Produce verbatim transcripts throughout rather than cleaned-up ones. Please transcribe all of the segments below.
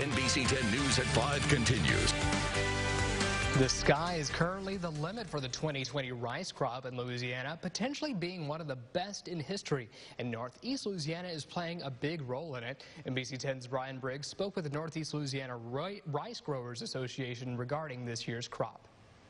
N B C ten News at five continues. The sky is currently the limit for the twenty twenty rice crop in Louisiana, potentially being one of the best in history. And Northeast Louisiana is playing a big role in it. N B C ten's Brian Briggs spoke with the Northeast Louisiana Rice Growers Association regarding this year's crop.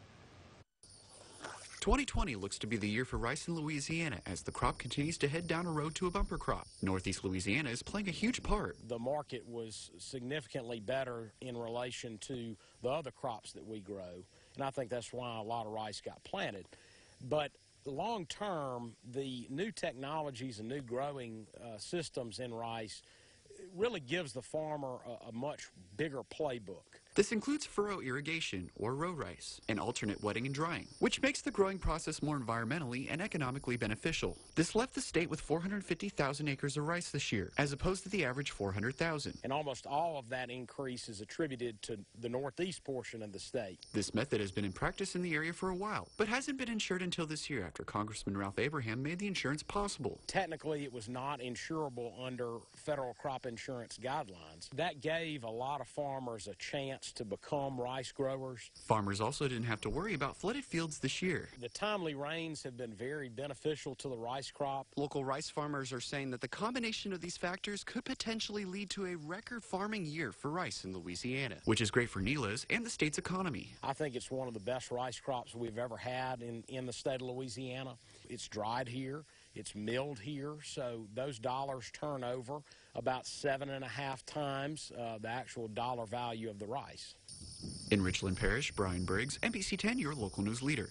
twenty twenty looks to be the year for rice in Louisiana as the crop continues to head down a road to a bumper crop. Northeast Louisiana is playing a huge part. The market was significantly better in relation to the other crops that we grow, and I think that's why a lot of rice got planted. But long term, the new technologies and new growing uh, systems in rice really gives the farmer a, a much bigger playbook. This includes furrow irrigation, or row rice, and alternate wetting and drying, which makes the growing process more environmentally and economically beneficial. This left the state with four hundred fifty thousand acres of rice this year, as opposed to the average four hundred thousand. And almost all of that increase is attributed to the northeast portion of the state. This method has been in practice in the area for a while, but hasn't been insured until this year after Congressman Ralph Abraham made the insurance possible. Technically, it was not insurable under federal crop insurance guidelines. That gave a lot of farmers a chance to become rice growers. Farmers also didn't have to worry about flooded fields this year. The timely rains have been very beneficial to the rice crop. Local rice farmers are saying that the combination of these factors could potentially lead to a record farming year for rice in Louisiana, which is great for Neela's and the state's economy. I think it's one of the best rice crops we've ever had in, in the state of Louisiana. It's dried here, it's milled here, so those dollars turn over about seven and a half times uh, the actual dollar value of the rice. In Richland Parish, Brian Briggs, N B C ten, your local news leader.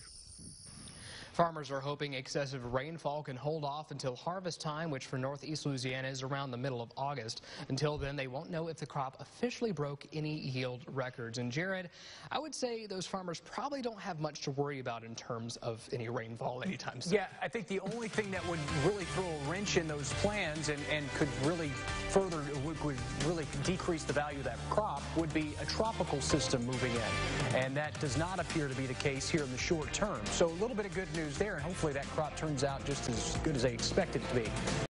Farmers are hoping excessive rainfall can hold off until harvest time, which for Northeast Louisiana is around the middle of August. Until then, they won't know if the crop officially broke any yield records. And Jared, I would say those farmers probably don't have much to worry about in terms of any rainfall anytime soon. Yeah, I think the only thing that would really throw a wrench in those plans and, and could really further, would, would really decrease the value of that crop would be a tropical system moving in. And that does not appear to be the case here in the short term. So a little bit of good news there, and hopefully that crop turns out just as good as they expect it to be.